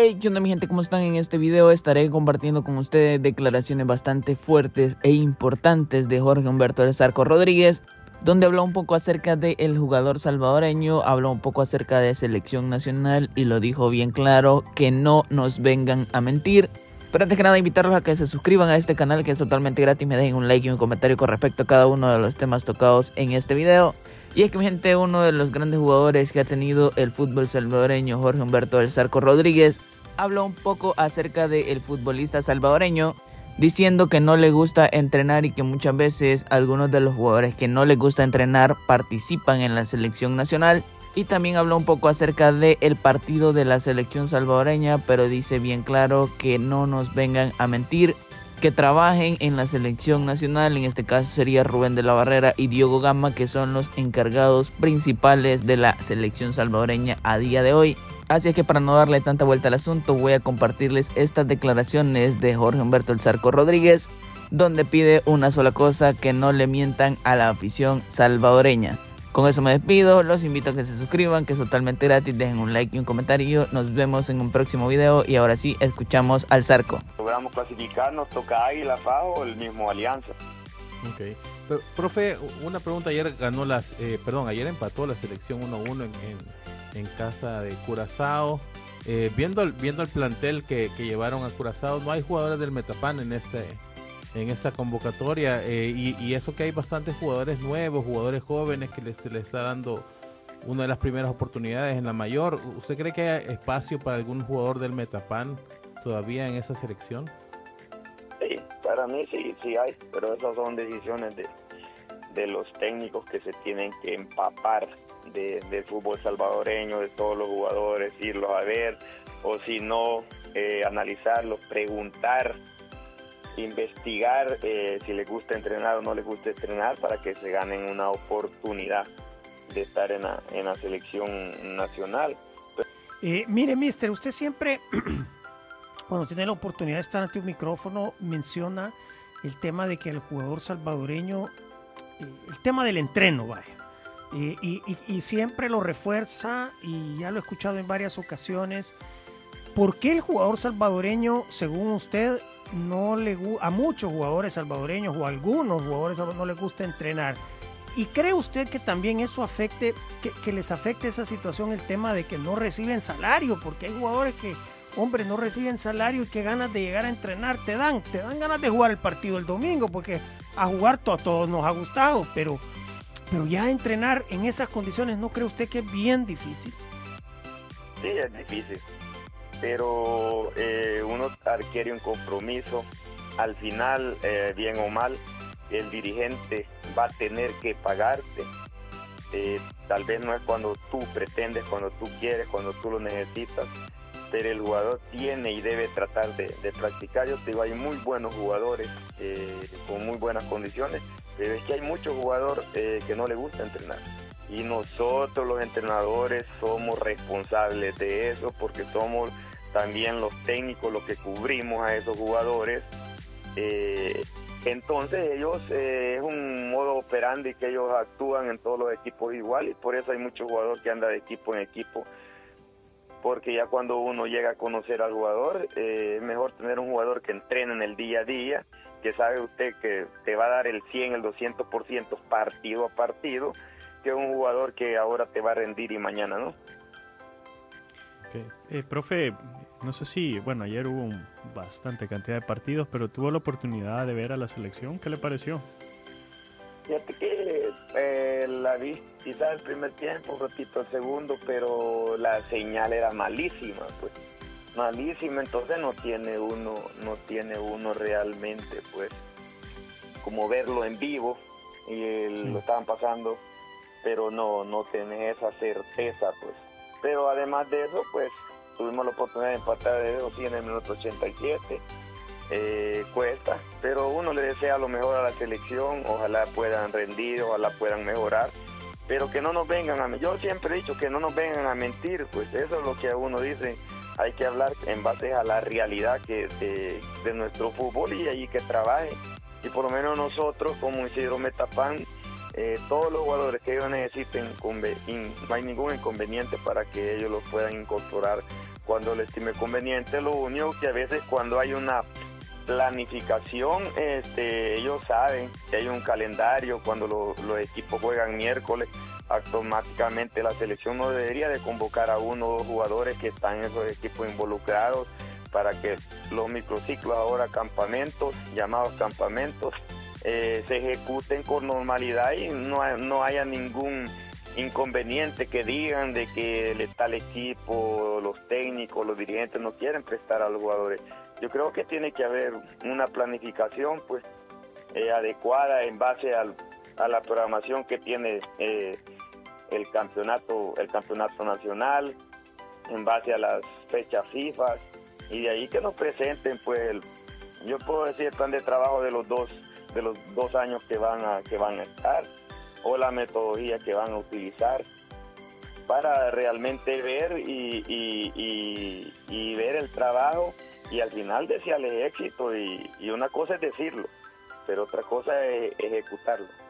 Hey, ¿qué onda mi gente? ¿Cómo están? En este video estaré compartiendo con ustedes declaraciones bastante fuertes e importantes de Jorge Humberto El Zarco Rodríguez, donde habló un poco acerca del jugador salvadoreño, habló un poco acerca de selección nacional y lo dijo bien claro, que no nos vengan a mentir. Pero antes que nada invitarlos a que se suscriban a este canal, que es totalmente gratis, me dejen un like y un comentario con respecto a cada uno de los temas tocados en este video. Y es que mi gente, uno de los grandes jugadores que ha tenido el fútbol salvadoreño, Jorge Humberto El Zarco Rodríguez, habló un poco acerca del futbolista salvadoreño, diciendo que no le gusta entrenar y que muchas veces algunos de los jugadores que no les gusta entrenar participan en la selección nacional. Y también habló un poco acerca del partido de la selección salvadoreña, pero dice bien claro que no nos vengan a mentir, que trabajen en la selección nacional. En este caso sería Rubén de la Barrera y Diogo Gama, que son los encargados principales de la selección salvadoreña a día de hoy. Así es que para no darle tanta vuelta al asunto, voy a compartirles estas declaraciones de Jorge Humberto El Zarco Rodríguez, donde pide una sola cosa: que no le mientan a la afición salvadoreña. Con eso me despido, los invito a que se suscriban, que es totalmente gratis, dejen un like y un comentario. Nos vemos en un próximo video y ahora sí, escuchamos al Zarco. Logramos clasificarnos, toca Águila, FAO o el mismo Alianza. Ok. Pero, profe, una pregunta: ayer ganó ayer empató la selección 1-1 en casa de Curazao. Viendo el plantel que llevaron a Curazao, no hay jugadores del Metapan en esta convocatoria, y eso que hay bastantes jugadores nuevos, jugadores jóvenes que se les está dando una de las primeras oportunidades en la mayor. ¿Usted cree que hay espacio para algún jugador del Metapan todavía en esa selección? Sí, para mí sí hay, pero esas son decisiones de los técnicos que se tienen que empapar del fútbol salvadoreño, de todos los jugadores, irlos a ver, o si no, analizarlos, preguntar, investigar si les gusta entrenar o no les gusta entrenar, para que se ganen una oportunidad de estar en la selección nacional. Mire, mister, usted siempre, cuando tiene la oportunidad de estar ante un micrófono, menciona el tema de que el jugador salvadoreño, el tema del entreno, vaya, y siempre lo refuerza, y ya lo he escuchado en varias ocasiones. ¿Por qué el jugador salvadoreño, según usted, a muchos jugadores salvadoreños o a algunos jugadores no les gusta entrenar? ¿Y cree usted que también eso afecte, que les afecte esa situación, el tema de que no reciben salario? Porque hay jugadores que, hombre, no reciben salario y qué ganas de llegar a entrenar te dan ganas de jugar el partido el domingo, porque a jugar a todos nos ha gustado, pero ya entrenar en esas condiciones, ¿no cree usted que es bien difícil? Sí, es difícil, pero uno adquiere un compromiso. Al final, bien o mal, el dirigente va a tener que pagarte. Tal vez no es cuando tú pretendes, cuando tú quieres, cuando tú lo necesitas, pero el jugador tiene y debe tratar de practicar. Yo te digo, hay muy buenos jugadores con muy buenas condiciones, pero es que hay muchos jugadores que no les gusta entrenar. Y nosotros los entrenadores somos responsables de eso, porque somos también los técnicos los que cubrimos a esos jugadores. Entonces ellos, es un modo operandi que ellos actúan en todos los equipos igual, y por eso hay muchos jugadores que andan de equipo en equipo, porque ya cuando uno llega a conocer al jugador, es mejor tener un jugador que entrene en el día a día, que sabe usted que te va a dar el 100, el 200% partido a partido, que un jugador que ahora te va a rendir y mañana no. Okay. Profe, no sé si, bueno, ayer hubo bastante cantidad de partidos, pero tuvo la oportunidad de ver a la selección. ¿Qué le pareció? Fíjate que la vi quizás el primer tiempo, un ratito el segundo, pero la señal era malísima, pues malísima. Entonces no tiene uno realmente, pues, como verlo en vivo, y sí, lo estaban pasando, pero no tenés esa certeza, pues. Pero además de eso, pues tuvimos la oportunidad de empatar de 2 en el minuto 87. Cuesta, pero uno le desea lo mejor a la selección. Ojalá puedan rendir, ojalá puedan mejorar, pero que no nos vengan a mentir. Yo siempre he dicho que no nos vengan a mentir, pues eso es lo que uno dice. Hay que hablar en base a la realidad de nuestro fútbol, y allí que trabaje. Y por lo menos nosotros, como Isidro Metapan, todos los jugadores que ellos necesiten, no hay ningún inconveniente para que ellos los puedan incorporar cuando lo estime conveniente. Lo único que a veces cuando hay una planificación, ellos saben que hay un calendario. Cuando los equipos juegan miércoles, automáticamente la selección no debería de convocar a 1 o 2 jugadores que están en esos equipos involucrados, para que los microciclos, ahora campamentos, llamados campamentos, se ejecuten con normalidad y no haya ningún inconveniente que digan de que tal equipo, los técnicos, los dirigentes no quieren prestar a los jugadores. Yo creo que tiene que haber una planificación pues adecuada en base a la programación que tiene el campeonato nacional, en base a las fechas FIFA, y de ahí que nos presenten pues yo puedo decir el plan de trabajo de los dos años que van a estar, o la metodología que van a utilizar, para realmente ver y ver el trabajo, y al final desearles éxito. Y una cosa es decirlo, pero otra cosa es ejecutarlo.